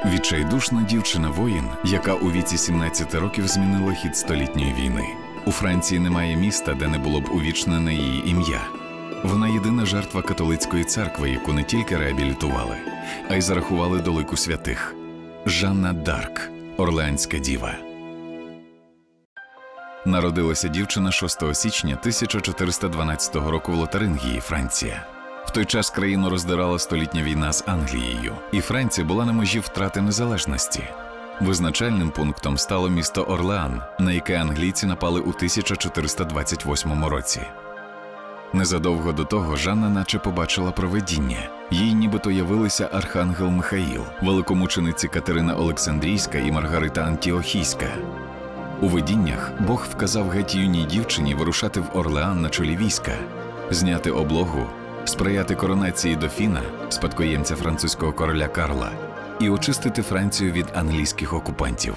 Відчайдушна дівчина-воїн, яка у віці 17 років змінила хід столітньої війни. У Франції немає міста, де не було б увічнене її ім'я. Вона єдина жертва католицької церкви, яку не тільки реабілітували, а й зарахували до лику святих. Жанна д'Арк, Орлеанська діва. Народилася дівчина 6 січня 1412 року в Лотарингії, Франція. В той час країну роздирала столітня війна з Англією, і Франція була на межі втрати незалежності. Визначальним пунктом стало місто Орлеан, на яке англійці напали у 1428 році. Незадовго до того Жанна наче побачила провидіння. Їй нібито явилися архангел Михаїл, великомучениці Катерина Олександрійська і Маргарита Антіохійська. У видіннях Бог вказав геть юній дівчині вирушати в Орлеан на чолі війська, зняти облогу, сприяти коронації дофіна, спадкоємця французького короля Карла, і очистити Францію від англійських окупантів.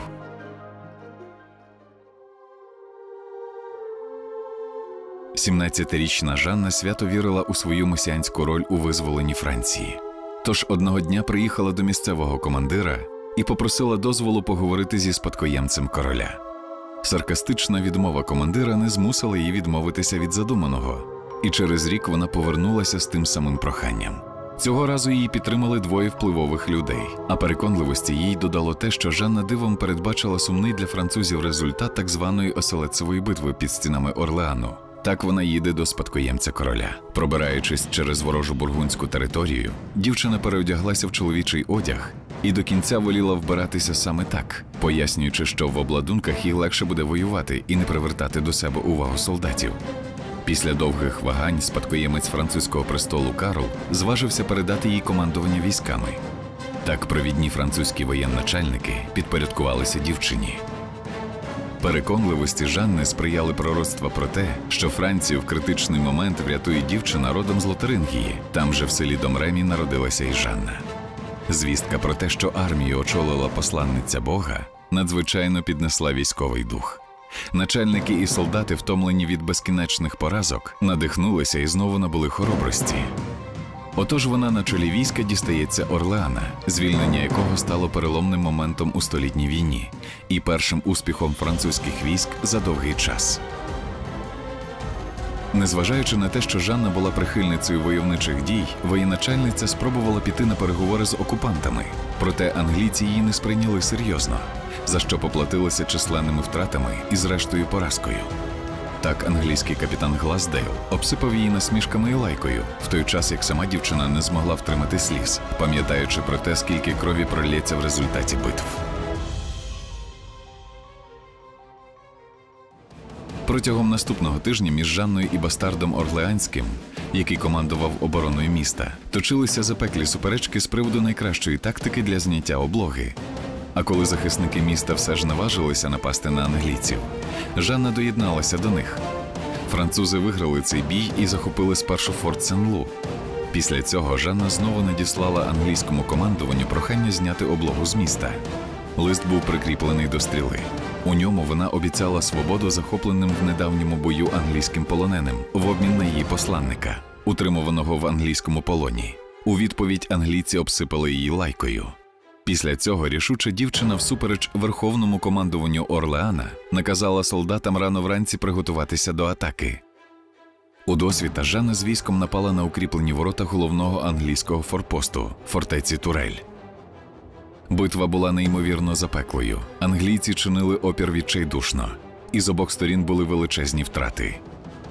Сімнадцятирічна Жанна свято вірила у свою месіанську роль у визволенні Франції. Тож одного дня приїхала до місцевого командира і попросила дозволу поговорити зі спадкоємцем короля. Саркастична відмова командира не змусила її відмовитися від задуманого, і через рік вона повернулася з тим самим проханням. Цього разу її підтримали двоє впливових людей, а переконливості їй додало те, що Жанна дивом передбачила сумний для французів результат так званої Оселедцевої битви під стінами Орлеану. Так вона їде до спадкоємця короля. Пробираючись через ворожу бургундську територію, дівчина переодяглася в чоловічий одяг і до кінця воліла вбиратися саме так, пояснюючи, що в обладунках їй легше буде воювати і не привертати до себе увагу солдатів. Після довгих вагань спадкоємець французького престолу Карл зважився передати їй командування військами. Так провідні французькі воєначальники підпорядкувалися дівчині. Переконливості Жанни сприяли пророцтва про те, що Францію в критичний момент врятує дівчина родом з Лотарингії. Там же в селі Домремі народилася і Жанна. Звістка про те, що армію очолила посланниця Бога, надзвичайно піднесла військовий дух. Начальники і солдати, втомлені від безкінечних поразок, надихнулися і знову набули хоробрості. Отож вона на чолі війська дістається Орлеана, звільнення якого стало переломним моментом у столітній війні і першим успіхом французьких військ за довгий час. Незважаючи на те, що Жанна була прихильницею войовничих дій, воєначальниця спробувала піти на переговори з окупантами, проте англійці її не сприйняли серйозно, за що поплатилися численними втратами і зрештою поразкою. Так англійський капітан Гласдейл обсипав її насмішками і лайкою, в той час як сама дівчина не змогла втримати сліз, пам'ятаючи про те, скільки крові пролється в результаті битв. Протягом наступного тижня між Жанною і бастардом Орлеанським, який командував обороною міста, точилися запеклі суперечки з приводу найкращої тактики для зняття облоги. А коли захисники міста все ж наважилися напасти на англійців, Жанна доєдналася до них. Французи виграли цей бій і захопили спершу форт Сен-Лу. Після цього Жанна знову надіслала англійському командуванню прохання зняти облогу з міста. Лист був прикріплений до стріли. У ньому вона обіцяла свободу захопленим в недавньому бою англійським полоненим в обмін на її посланника, утримуваного в англійському полоні. У відповідь англійці обсипали її лайкою. Після цього рішуча дівчина всупереч верховному командуванню Орлеана наказала солдатам рано вранці приготуватися до атаки. Удосвіта Жанна з військом напала на укріплені ворота головного англійського форпосту – фортеці Турель. Битва була неймовірно запеклою. Англійці чинили опір відчайдушно. І з обох сторін були величезні втрати.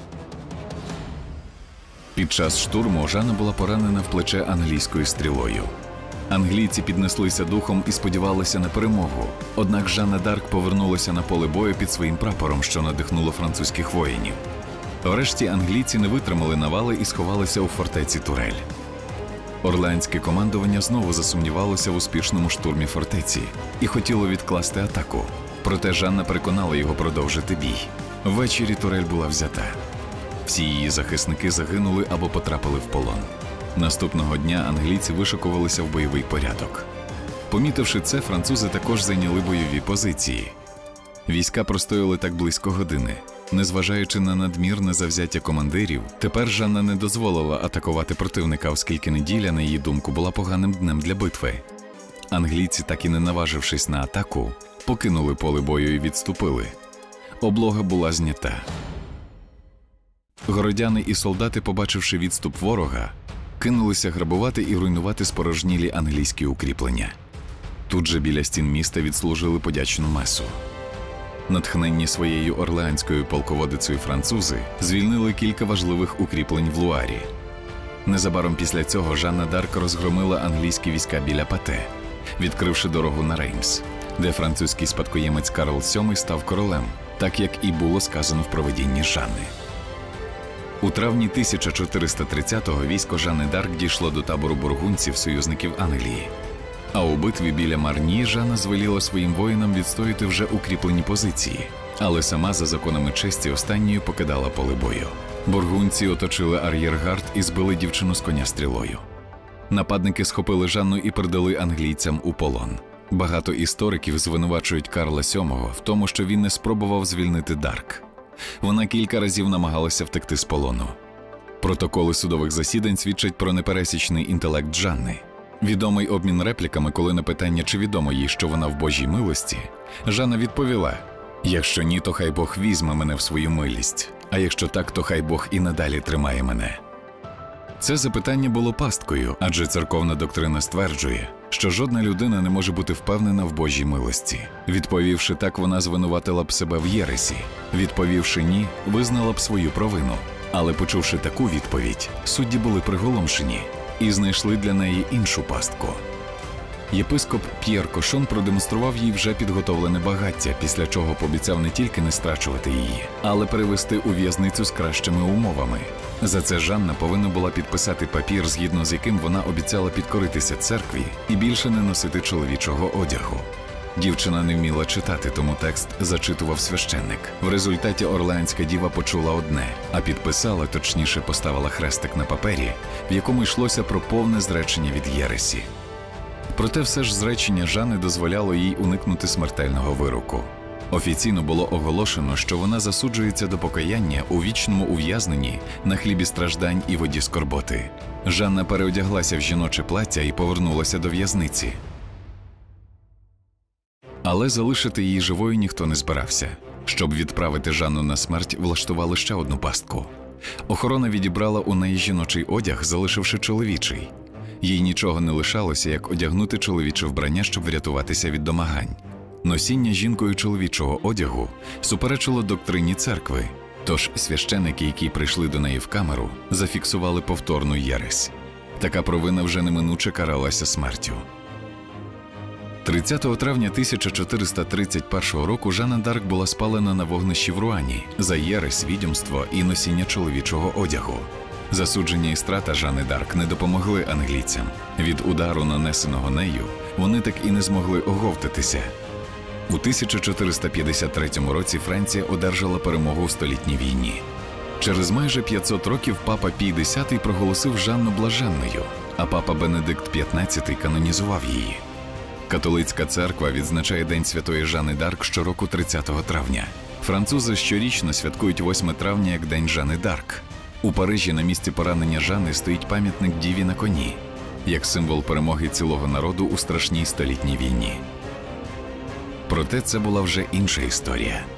Під час штурму Жанна була поранена в плече англійською стрілою. Англійці піднеслися духом і сподівалися на перемогу. Однак Жанна д'Арк повернулася на поле бою під своїм прапором, що надихнуло французьких воїнів. Врешті англійці не витримали навали і сховалися у фортеці Турель. Орлеанське командування знову засумнівалося в успішному штурмі фортеці і хотіло відкласти атаку. Проте Жанна переконала його продовжити бій. Ввечері Турель була взята. Всі її захисники загинули або потрапили в полон. Наступного дня англійці вишикувалися в бойовий порядок. Помітивши це, французи також зайняли бойові позиції. Війська простояли так близько години. Незважаючи на надмірне завзяття командирів, тепер Жанна не дозволила атакувати противника, оскільки неділя, на її думку, була поганим днем для битви. Англійці, так і не наважившись на атаку, покинули поле бою і відступили. Облога була знята. Городяни і солдати, побачивши відступ ворога, кинулися грабувати і руйнувати спорожнілі англійські укріплення. Тут же біля стін міста відслужили подячну месу. Натхненні своєю орлеанською полководицею французи звільнили кілька важливих укріплень в Луарі. Незабаром після цього Жанна д'Арк розгромила англійські війська біля Пате, відкривши дорогу на Реймс, де французький спадкоємець Карл VII став королем, так як і було сказано в провидінні Жанни. У травні 1430-го військо Жанни д'Арк дійшло до табору бургундців, союзників Англії. А у битві біля Марні Жанна звеліла своїм воїнам відстояти вже укріплені позиції, але сама за законами честі останньою покидала поле бою. Бургундці оточили ар'єргард і збили дівчину з коня стрілою. Нападники схопили Жанну і передали англійцям у полон. Багато істориків звинувачують Карла VII в тому, що він не спробував звільнити д'Арк. Вона кілька разів намагалася втекти з полону. Протоколи судових засідань свідчать про непересічний інтелект Жанни. Відомий обмін репліками, коли на питання, чи відомо їй, що вона в Божій милості, Жанна відповіла: «Якщо ні, то хай Бог візьме мене в свою милість, а якщо так, то хай Бог і надалі тримає мене». Це запитання було пасткою, адже церковна доктрина стверджує, що жодна людина не може бути впевнена в Божій милості. Відповівши так, вона звинуватила б себе в єресі. Відповівши ні, визнала б свою провину. Але почувши таку відповідь, судді були приголомшені і знайшли для неї іншу пастку. Єпископ П'єр Кошон продемонстрував їй вже підготовлене багаття, після чого пообіцяв не тільки не страчувати її, але перевести у в'язницю з кращими умовами. За це Жанна повинна була підписати папір, згідно з яким вона обіцяла підкоритися церкві і більше не носити чоловічого одягу. Дівчина не вміла читати, тому текст зачитував священник. В результаті орлеанська діва почула одне, а підписала, точніше поставила хрестик на папері, в якому йшлося про повне зречення від єресі. Проте все ж зречення Жанни дозволяло їй уникнути смертельного вироку. Офіційно було оголошено, що вона засуджується до покаяння у вічному ув'язненні на хлібі страждань і воді скорботи. Жанна переодяглася в жіноче плаття і повернулася до в'язниці. Але залишити її живою ніхто не збирався. Щоб відправити Жанну на смерть, влаштували ще одну пастку. Охорона відібрала у неї жіночий одяг, залишивши чоловічий. Їй нічого не лишалося, як одягнути чоловіче вбрання, щоб врятуватися від домагань. Носіння жінкою чоловічого одягу суперечило доктрині церкви, тож священики, які прийшли до неї в камеру, зафіксували повторну єресь. Така провина вже неминуче каралася смертю. 30 травня 1431 року Жанна д'Арк була спалена на вогнищі в Руані за єресь, відьомство і носіння чоловічого одягу. Засудження і страта Жанни д'Арк не допомогли англійцям. Від удару, нанесеного нею, вони так і не змогли оговтатися. У 1453 році Франція одержала перемогу в столітній війні. Через майже 500 років папа Пій X проголосив Жанну блаженною, а папа Бенедикт XV канонізував її. Католицька церква відзначає День Святої Жанни д'Арк щороку 30 травня. Французи щорічно святкують 8 травня як День Жанни д'Арк. У Парижі на місці поранення Жанни стоїть пам'ятник Діві на коні, як символ перемоги цілого народу у страшній столітній війні. Проте це була вже інша історія.